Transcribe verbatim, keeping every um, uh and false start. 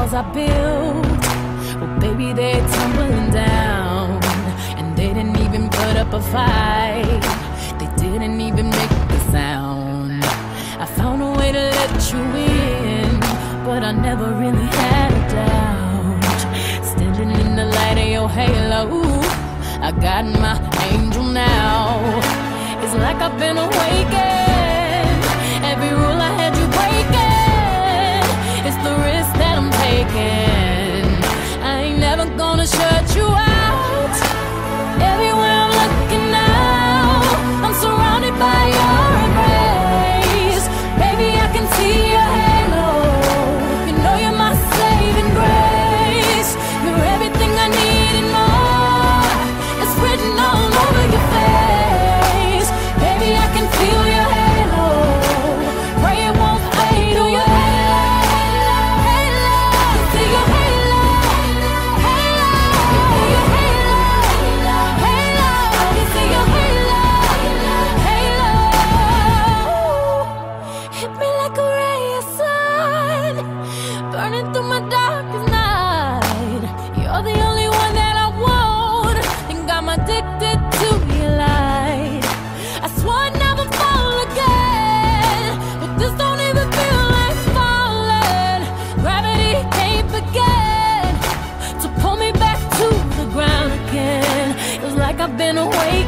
walls I built, well, baby, they're tumbling down. And they didn't even put up a fight, they didn't even make a sound. I found a way to let you in, but I never really had a doubt. Standing in the light of your halo, I got my angel now. It's like I've been awakened. Every rule I had you breaking, it's the risk that I'm taking. I ain't never gonna shut you out. Everywhere I'm looking now, I'm surrounded by your embrace. Baby, I can see your halo. You know you're my saving grace. You're everything I need and more. It's written all over your face. Baby, I can feel your halo. Pray it won't fade. Feel your halo, halo. See your halo, halo. Feel your halo, halo. I can see your halo, halo. Hit me like a ray of sun, burning through my darkest night. You're the only one that I want, think I'm addicted to your light. I swore I'd never fall again, but this don't even feel like falling. Gravity can't begin to pull me back to the ground again. It's like I've been away